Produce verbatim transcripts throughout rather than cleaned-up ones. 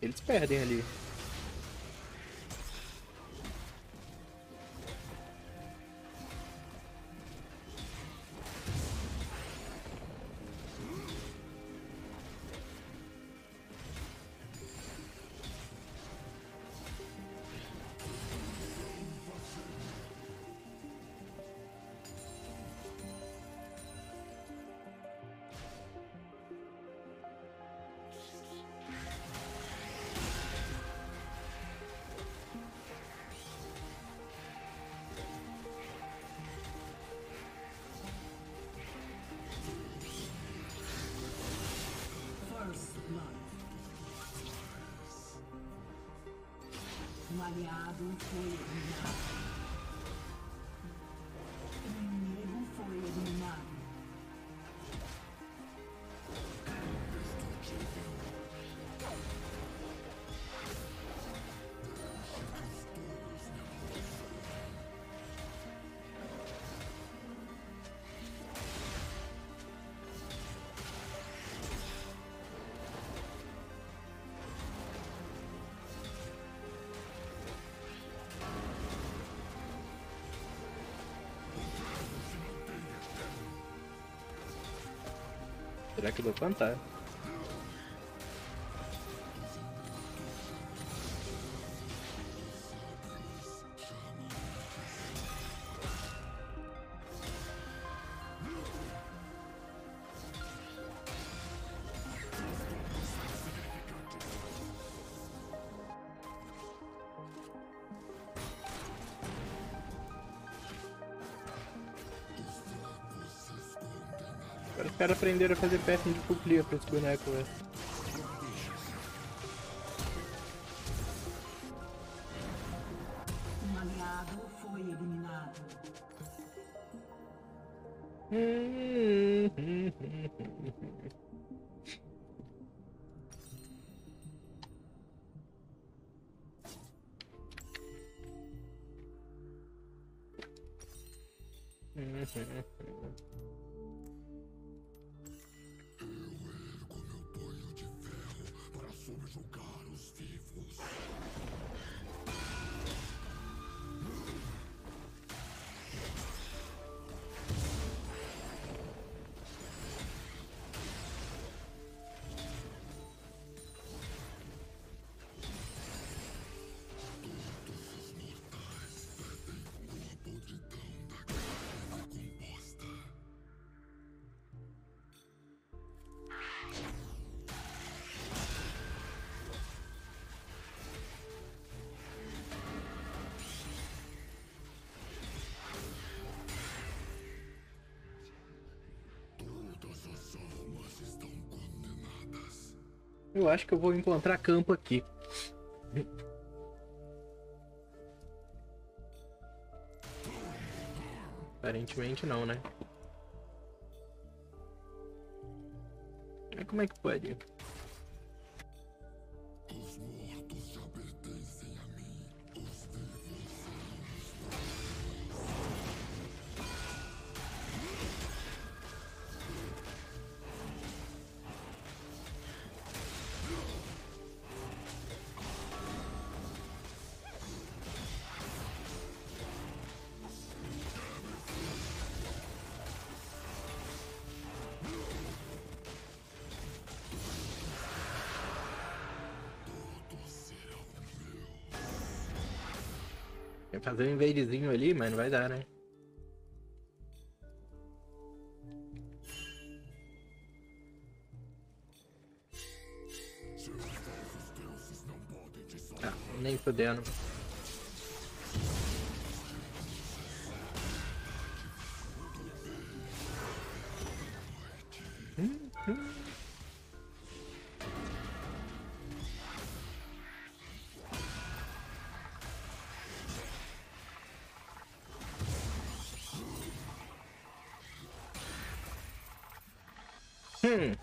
Eles perdem ali. Um aliado foi eliminado. Um inimigo foi eliminado. Será que eu vou plantar? Agora os caras aprenderam a fazer peça de cuplia para os bonecos, velho. Um aliado foi eliminado. Eu acho que eu vou encontrar campo aqui. Aparentemente não, né? Mas como é que pode? Os mortos já pertencem a mim. Os vivos Quer fazer um invadezinho ali, mas não vai dar, né? Ah, nem fudendo. Hum, hum. Hum.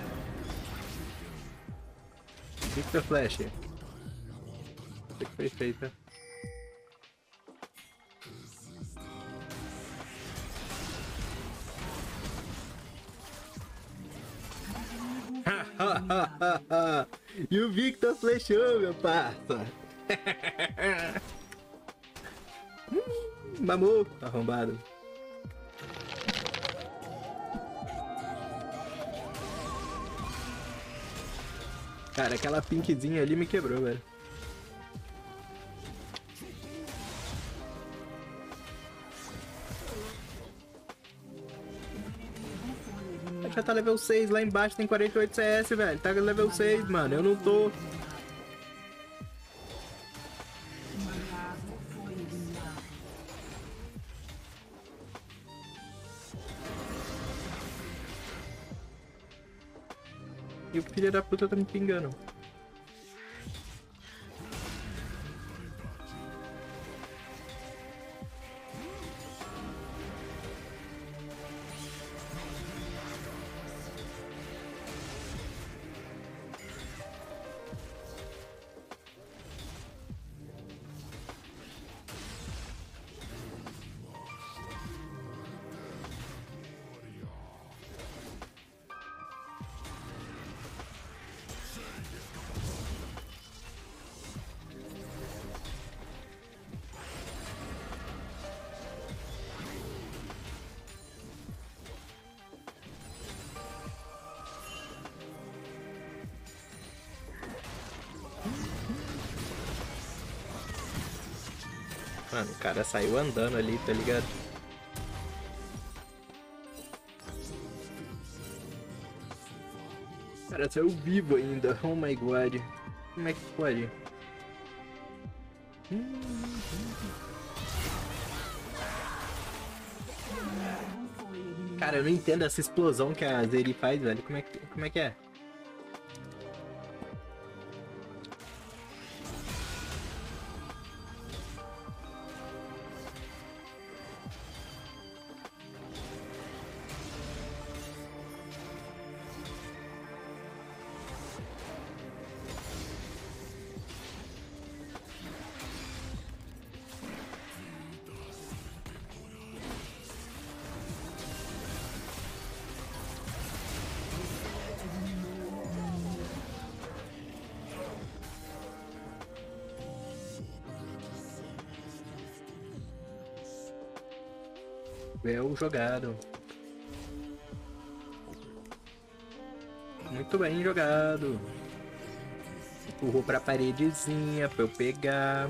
Victor Flash. O que foi feito? E o Victor flechou, meu parça. hum, mamou, arrombado. Cara, aquela pinkzinha ali me quebrou, velho. Já tá level seis, lá embaixo tem quarenta e oito C S, velho. Tá level seis, mano. Eu não tô. E o filho da puta tá me pingando. Mano, o cara saiu andando ali, tá ligado? O cara saiu vivo ainda. Oh my god. Como é que pode? Cara, eu não entendo essa explosão que a Zeri faz, velho. Como é que, como é, que é? Bel jogado. Muito bem jogado. Empurrou pra paredezinha pra eu pegar.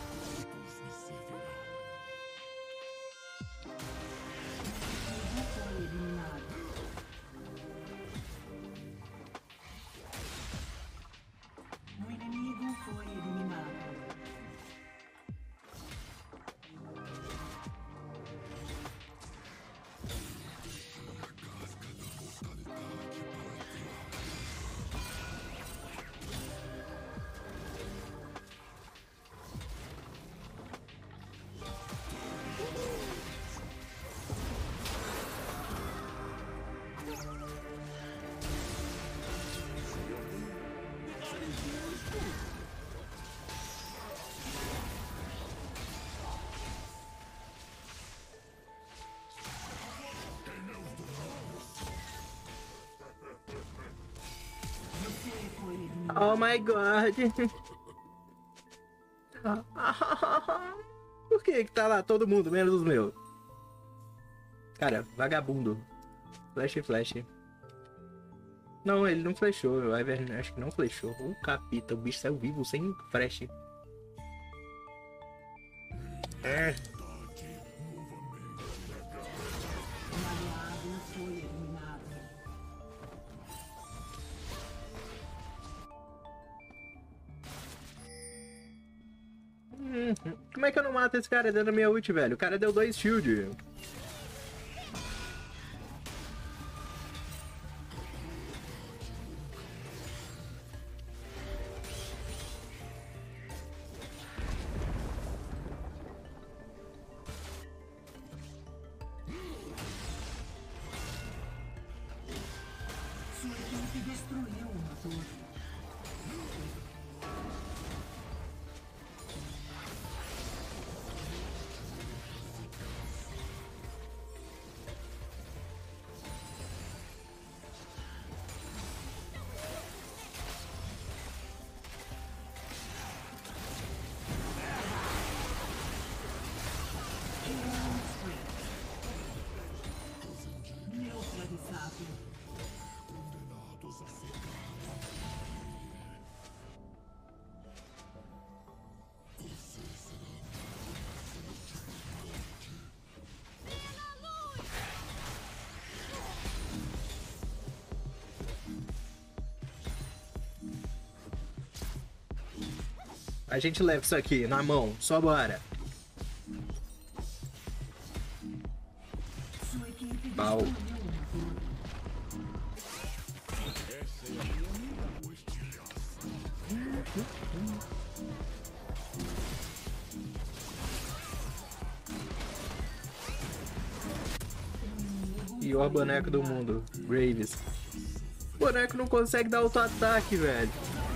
O inimigo foi eliminado. Oh my god. Por que que tá lá todo mundo, menos os meus? Cara, vagabundo. Flash, flash. Não, ele não flechou. O Ivern acho que não flechou. O capita, o bicho saiu vivo sem flash. É. Um aliado foi eliminado. Hum, como é que eu não mato esse cara dando minha ult, velho? O cara deu dois shield. Sua equipe destruiu uma torre. A gente leva isso aqui na mão, só bora. Sua equipe Pau. destruiu uma torre. Pior boneco do mundo, Graves. O boneco não consegue dar auto-ataque, velho.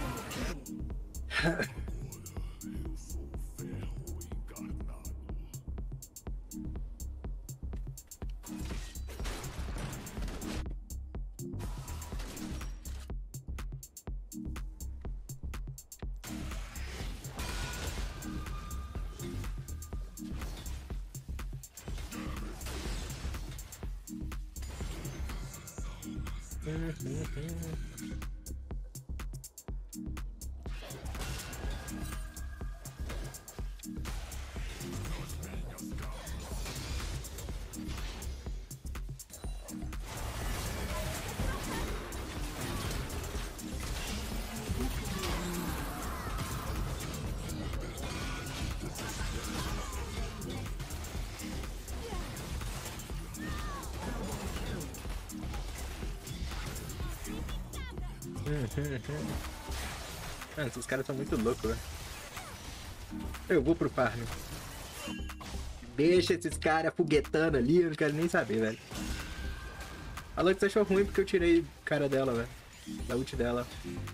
Mano, esses caras são muito loucos, velho. Eu vou pro farm. Deixa esses caras foguetando ali, eu não quero nem saber, velho. A Lux achou ruim porque eu tirei o cara dela, velho. Da ult dela.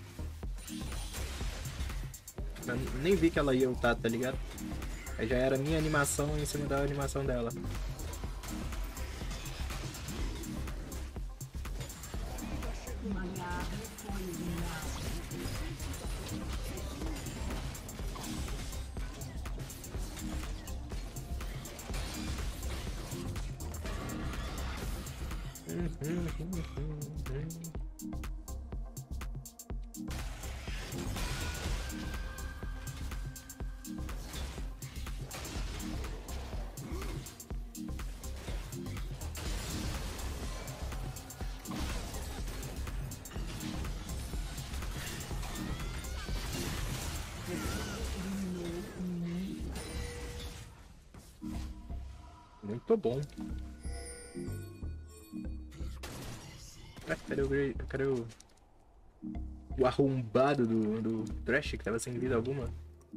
Eu nem vi que ela ia ultar, tá ligado? Aí já era minha animação em cima da animação dela. Maleável foi eliminado. Muito bom. Ah, cadê o Grey? Cadê o... O arrombado do, do Thresh que tava sem vida alguma?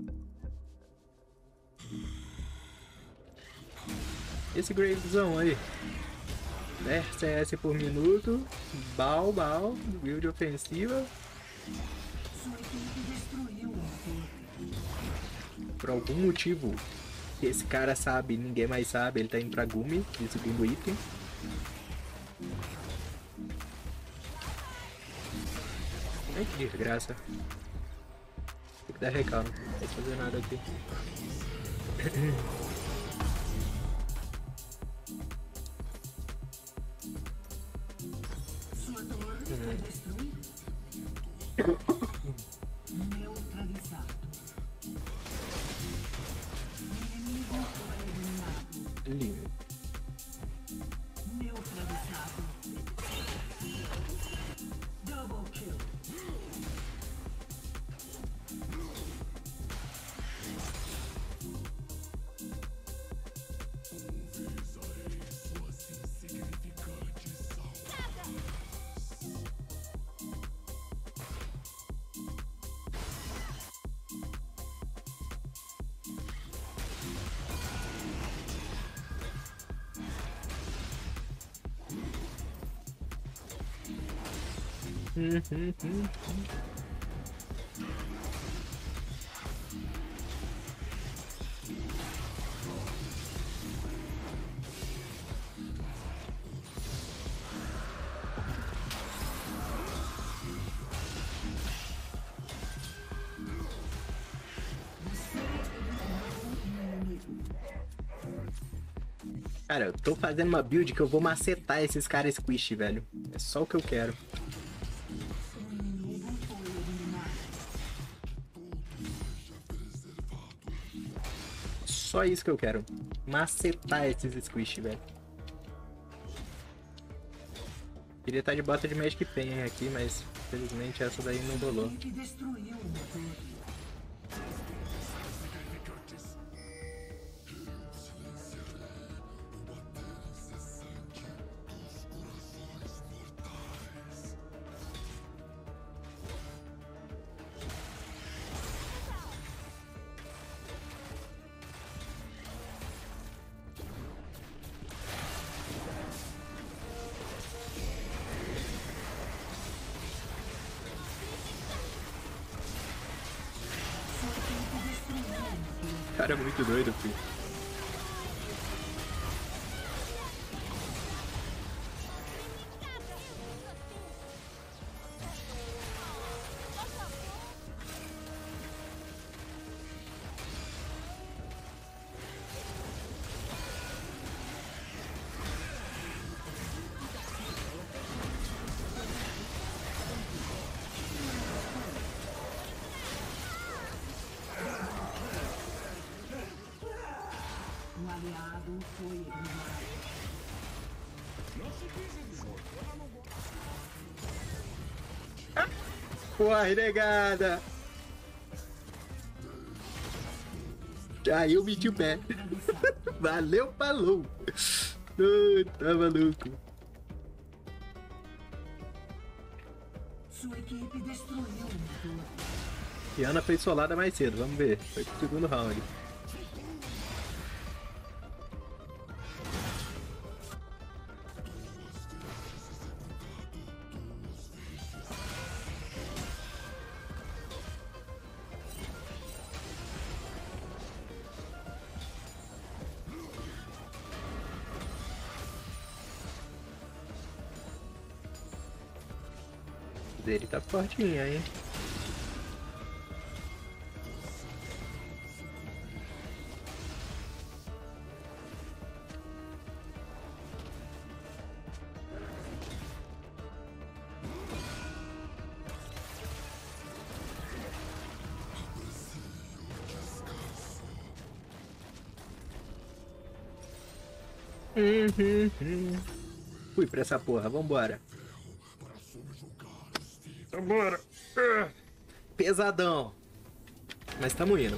Esse Gravezão aí. dez C S por minuto. Bal, bal. Build ofensiva. Sua equipe destruiu uma torre. Por algum motivo que esse cara sabe, ninguém mais sabe, ele tá indo pra Gumi, de segundo item. Ai, que desgraça. Tem que dar recalme, não posso fazer nada aqui. Sua torre foi destruída. Neutralizado. O inimigo foi eliminado. Lindo. Neutralizado. Double kill. Cara, eu tô fazendo uma build que eu vou macetar esses caras squish, velho. É só o que eu quero. O inimigo foi eliminado. Só isso que eu quero. Macetar esses squish, velho. Queria estar de bota de Magic Pen aqui, mas infelizmente essa daí não rolou. A equipe destruiu uma torre. cara é muito doido, filho. Um aliado foi eliminado. Corre, negada! Aí eu meti o pé. Valeu, falou! Ai, tá maluco. Sua equipe destruiu o motor. Diana fez solada mais cedo, vamos ver. Foi pro segundo round. Ele tá fortinho, hein? Uhum, uhum. Fui pra essa porra, vambora. Vambora. Ah, pesadão. Mas tamo indo.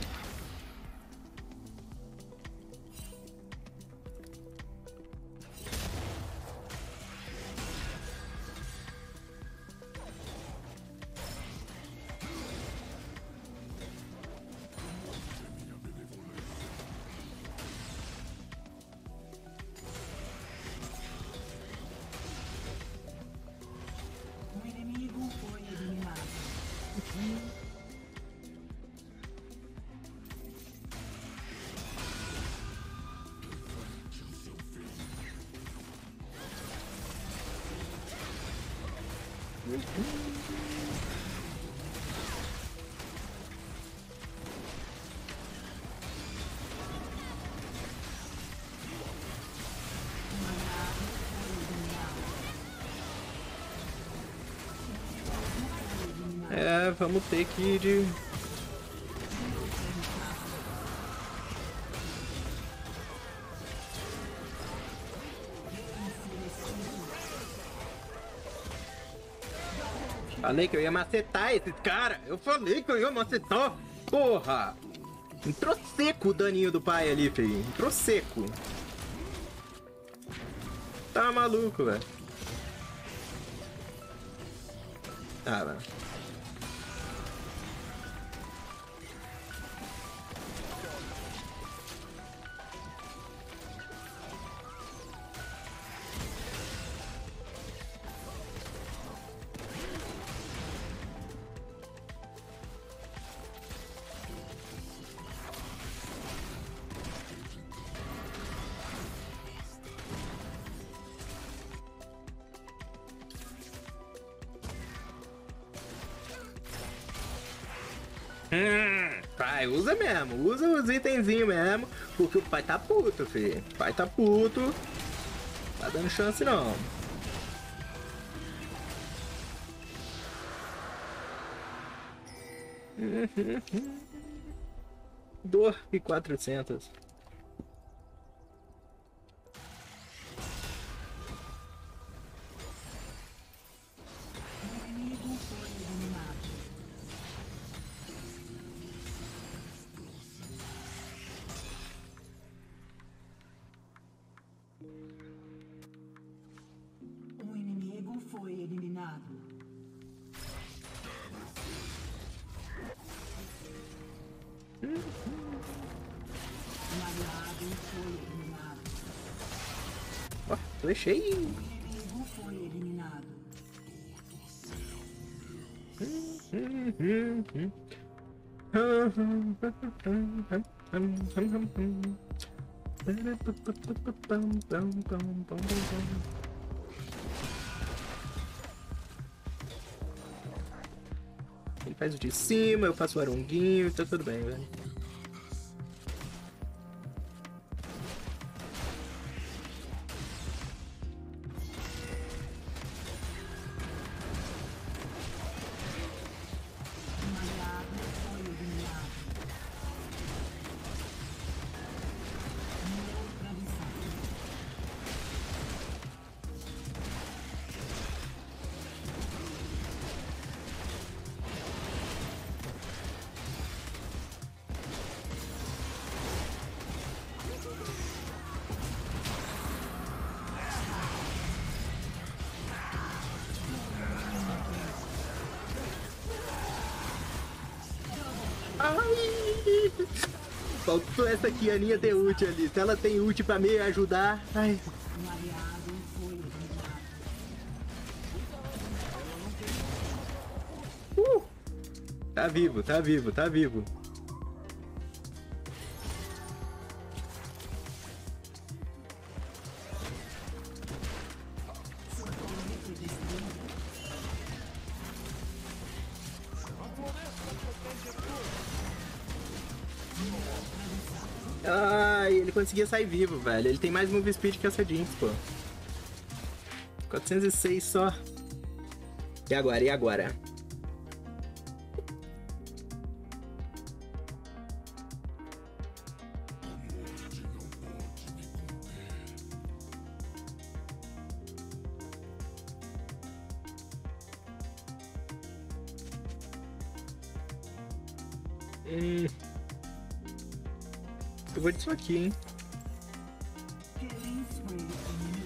Um inimigo foi eliminado. Um aliado foi eliminado. Foi eliminado. É, vamos ter que ir de... Falei que eu ia macetar esses cara. Eu falei que eu ia macetar. Porra. Entrou seco o daninho do pai ali, filho. Entrou seco. Tá maluco, velho. Ah, mano. Hum, pai, usa mesmo, usa os itenzinhos mesmo, porque o pai tá puto, filho. O pai tá puto. Tá dando chance não. Dor e quatrocentos. Um inimigo foi eliminado. Um inimigo foi eliminado. Um aliado foi eliminado. Ó, flechei. Um inimigo foi eliminado. Ele faz o de cima, eu faço o aronguinho, tá tudo bem, velho. Ai! Faltou essa aqui, a Aninha tem ult ali. Se ela tem ult pra me ajudar. Ai. Um aliado foi eliminado. Uh! Tá vivo, tá vivo, tá vivo. Ai, ele conseguia sair vivo, velho. Ele tem mais move speed que essa Jinx, pô. quatrocentos e seis só. E agora? E agora? Hum. Eu vou disso aqui, hein? Killing spree inimigo.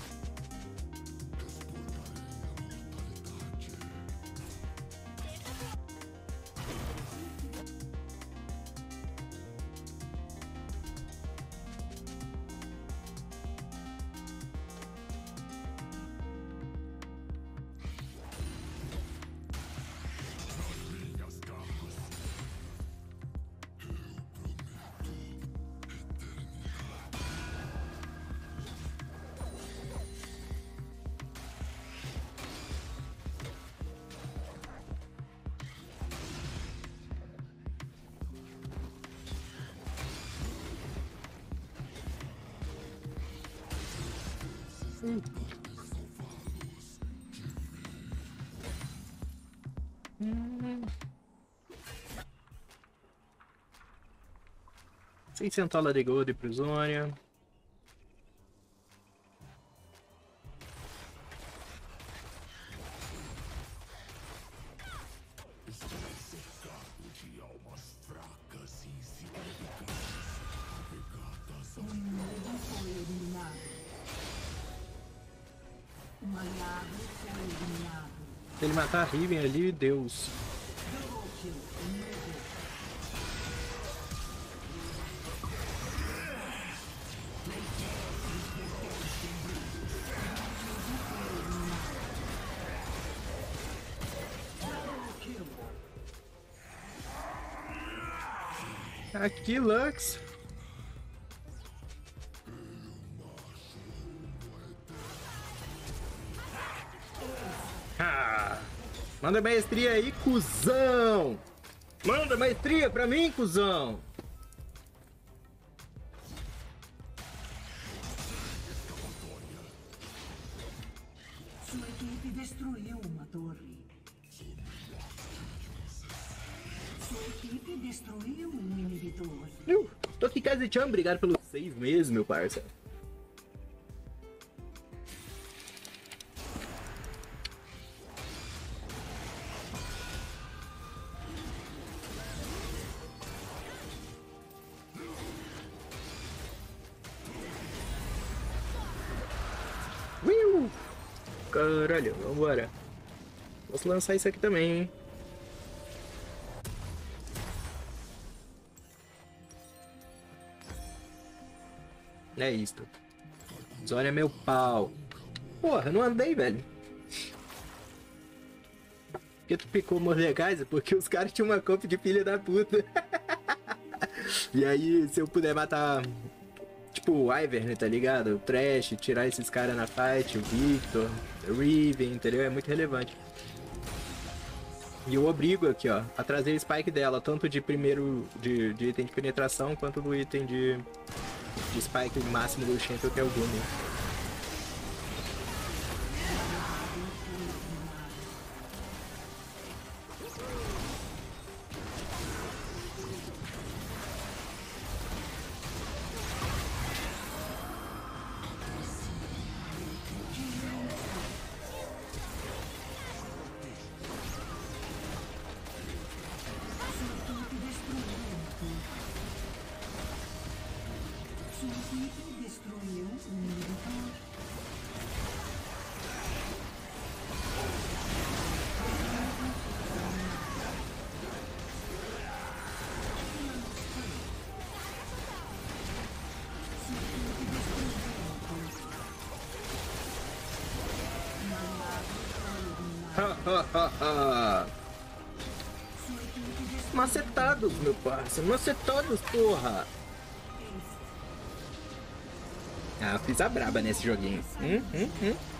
Hum. Hum. seiscentos dólares de gold pro Zônia. Um inimigo foi eliminado. Um aliado foi eliminado. Se ele matar a Riven ali, Deus. Double kill inimigo. Aqui, Lux. Ah, manda maestria aí, cuzão! Manda maestria pra mim, cuzão! Sua equipe destruiu uma torre. Sua equipe destruiu um inibidor. Uh, tô aqui, Kazechan, obrigado pelos seis meses, meu parça. Uiu! Caralho, vambora. Posso lançar isso aqui também, hein? É isto. Zônia é meu pau. Porra, não andei, velho. Porque tu picou Mordekaiser? Porque os caras tinham uma comp de filha da puta. E aí, se eu puder matar, tipo, o Ivern, tá ligado? O Thresh, tirar esses caras na fight, o Victor, o Riven, entendeu? É muito relevante. E eu obrigo aqui, ó, a trazer o spike dela, tanto de primeiro, de, de item de penetração, quanto do item de, de spike máximo do champion, que é o Gumi. Macetados, meu parceiro. Macetados, porra. Ah, fiz a braba nesse joguinho. Hum, hum, hum.